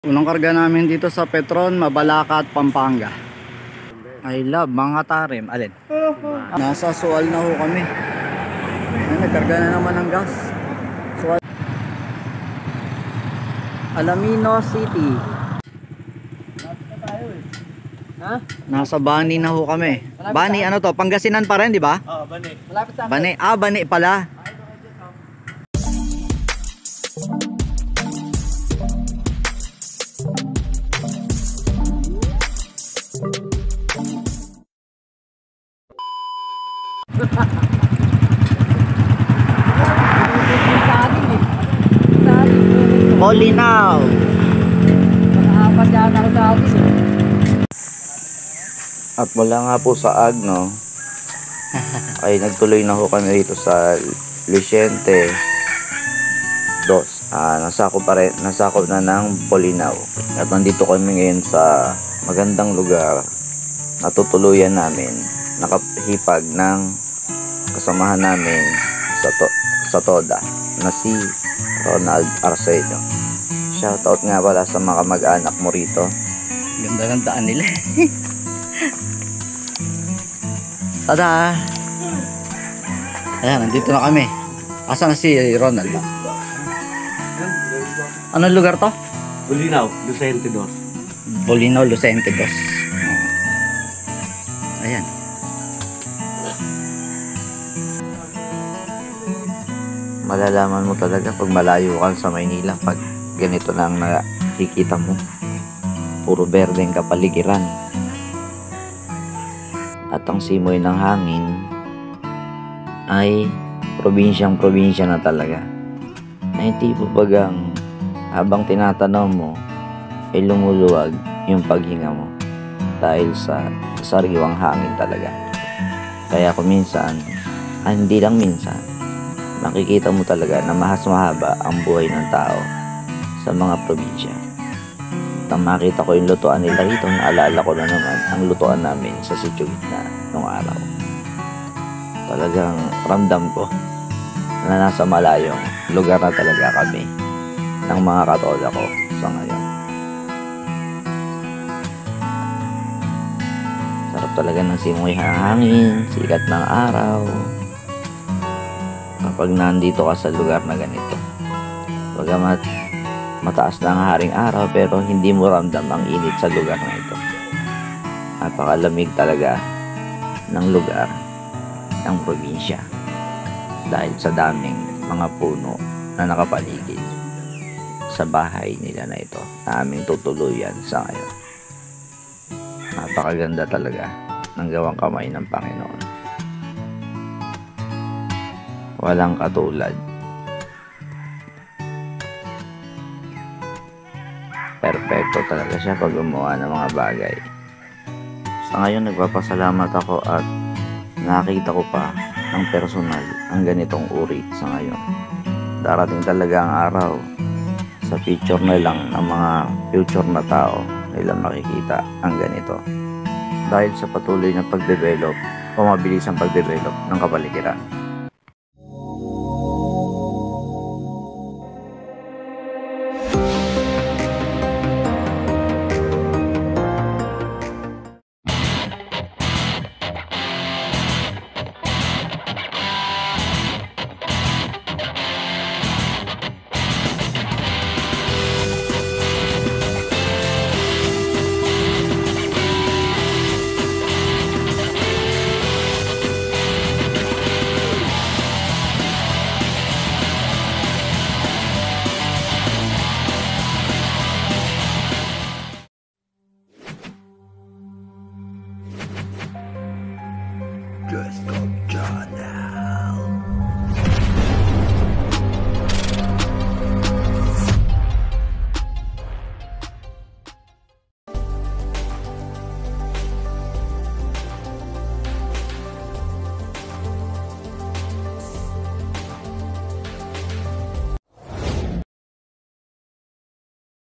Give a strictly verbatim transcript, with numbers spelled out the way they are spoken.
Unang karga namin dito sa Petron, Mabalacat, Pampanga. I love mga tarim. Alin? Nasa Sual na ho kami. Ay, nagkarga na naman ng gas. Sual. Alamino City. Ha? Nasa Bani na ho kami. Bani ano to? Pangasinan pa rin, di ba? Oo, Bani. Malapit sa akin. Bani. Ah, Bani pala. Molinaw. Nakaapat yan ako sa akin. At wala nga po sa Agno ay nagtuloy na ho kami rito sa Luciente dos. Ah, nasakop pa rin, nasakop na ng Molinaw. At nandito kami ngayon sa magandang lugar na tutuluyan namin, nakahipag ng kasamahan namin sa, to, sa Toda na si Ronald Arcedo. Shoutout nga pala sa mga mag-anak mo rito. Ganda ng daan nila. Tada! Ayan, nandito na kami. Asa na si Ronald? Anong lugar to? Molinaw, Luciente dos. Molinaw, Luciente dos. Ayan. Malalaman mo talaga pag malayo ka sa Maynila, pag ganito na ang nakikita mo. Puro berdeng kapaligiran. At ang simoy ng hangin ay probinsyang probinsya na talaga. Ay tipo bagang habang tinatanaw mo ay lumuluwag yung paghinga mo dahil sa sariwang hangin talaga. Kaya kung minsan, ah, hindi lang minsan, makikita mo talaga na mas mahaba ang buhay ng tao sa mga probinsya. Nang makita ko yung lutuan nila rito, naalala ko na naman ang lutuan namin sa Sitio Gitna nung araw. Talagang ramdam ko na nasa malayong lugar na talaga kami ng mga katoda ko sa ngayon. Sarap talaga ng simoy hangin, sikat ng araw kapag nandito ka sa lugar na ganito. Bagamat mataas na ang haring araw, pero hindi mo ramdam ang init sa lugar na ito. Napakalamig talaga ng lugar ng probinsya dahil sa daming mga puno na nakapaligid sa bahay nila na ito na aming tutuluyan sa ngayon. Napakaganda talaga ng gawang kamay ng Panginoon. Walang katulad. Perfecto talaga siya pag gumawa ng mga bagay. Sa ngayon, nagpapasalamat ako at nakita ko pa ng personal ang ganitong uri sa ngayon. Darating talaga ang araw sa picture na lang ng mga future na tao nila makikita ang ganito. Dahil sa patuloy na pagdevelop o mabilis ang pagdevelop ng kapaligiran. Just go John.